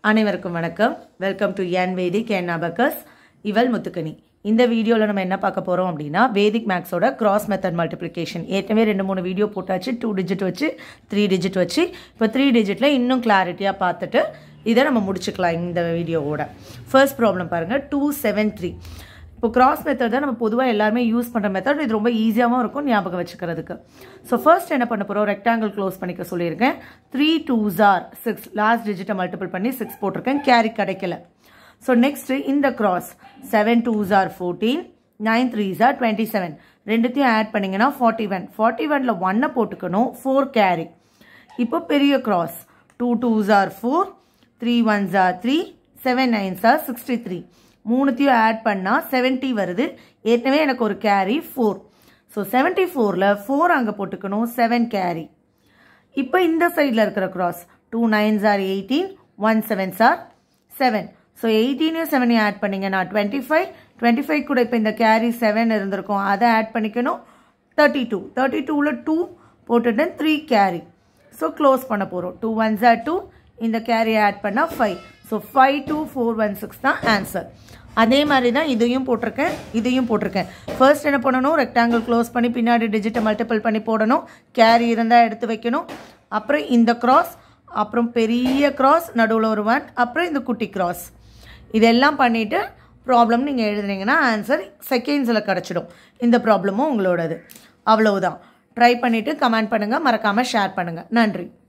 அனைவருக்கும் வணக்கம். Welcome to Vedic and Abacus. இவள் முத்துக்கனி. இந்த வீடியோவில் நம்ம என்ன பார்க்க போகிறோம் அப்படின்னா வேதிக் மேக்ஸோட கிராஸ் மெத்தட் மல்டிப்ளிகேஷன். ஏற்கனவே 2-3 வீடியோ போட்டாச்சு. 2 டிஜிட் வச்சு 3 டிஜிட் வச்சு இப்போ 3 டிஜிட்டில் இன்னும் கிளாரிட்டியாக பார்த்துட்டு இதை நம்ம முடிச்சுக்கலாம் இந்த வீடியோவோட. ஃபர்ஸ்ட் ப்ராப்ளம் பாருங்கள், 273. இப்போ கிராஸ் மெத்தட் தான் நம்ம பொதுவாக எல்லாருமே யூஸ் பண்ணுற மெத்தட். இது ரொம்ப ஈஸியாகவும் இருக்கும் ஞாபகம் வச்சுக்கிறதுக்கு. ஸோ ஃபர்ஸ்ட் என்ன பண்ண போகிறோம், ரெக்டாங்கிள் க்ளோஸ் பண்ணிக்க சொல்லியிருக்கேன். 3 2s are 6, லாஸ்ட் டிஜிட்டை மல்டிபிள் பண்ணி 6 போட்டிருக்கேன், கேரி கிடைக்கல. ஸோ நெக்ஸ்ட்டு இந்த cross 7 2s are 14, 9 3s are 27. ரெண்டுத்தையும் ஆட் பண்ணிங்கன்னா 41. 41ல் 1 போட்டுக்கணும், 4 கேரி. இப்போ பெரிய cross 2 2s are 4, 3 1s are 3, 7 9s are 63. மூணுத்தையும் ஆட் பண்ணால் 70 வருது. ஏற்கனவே எனக்கு ஒரு கேரி 4. ஸோ 74ல் 4 அங்கே போட்டுக்கணும், 7 கேரி. இப்போ இந்த சைடில் இருக்கிற cross 2 9s are 18, 1 7s are 7. So 18 7 add பண்ணிங்கன்னா 25. 25 கூட இப்போ இந்த கேரி 7 இருந்திருக்கும், அதை ஆட் பண்ணிக்கணும். 32. 32ல் 2 போட்டுட்டு 3 கேரி. ஸோ க்ளோஸ் பண்ண போகிறோம். 2 1s are 2, இந்த கேரியை ஆட் பண்ணால் 5. ஸோ 5 2 4 1 6 தான் ஆன்சர். அதே மாதிரி தான் இதையும் போட்டிருக்கேன். ஃபர்ஸ்ட் என்ன பண்ணணும், ரெக்டாங்கிள் க்ளோஸ் பண்ணி பின்னாடி டிஜிட்டை மல்டிபிள் பண்ணி போடணும். கேரி இருந்தால் எடுத்து வைக்கணும். அப்புறம் இந்த கிராஸ், அப்புறம் பெரிய கிராஸ், நடுவில் ஒரு 1, அப்புறம் இந்த குட்டி கிராஸ். இதெல்லாம் பண்ணிவிட்டு ப்ராப்ளம் நீங்கள் எழுதுனீங்கன்னா ஆன்சர் செகண்ட்ஸில் கிடச்சிடும். இந்த ப்ராப்ளமும் உங்களோடது. அவ்வளவுதான். ட்ரை பண்ணிவிட்டு கமெண்ட் பண்ணுங்கள், மறக்காமல் ஷேர் பண்ணுங்கள். நன்றி.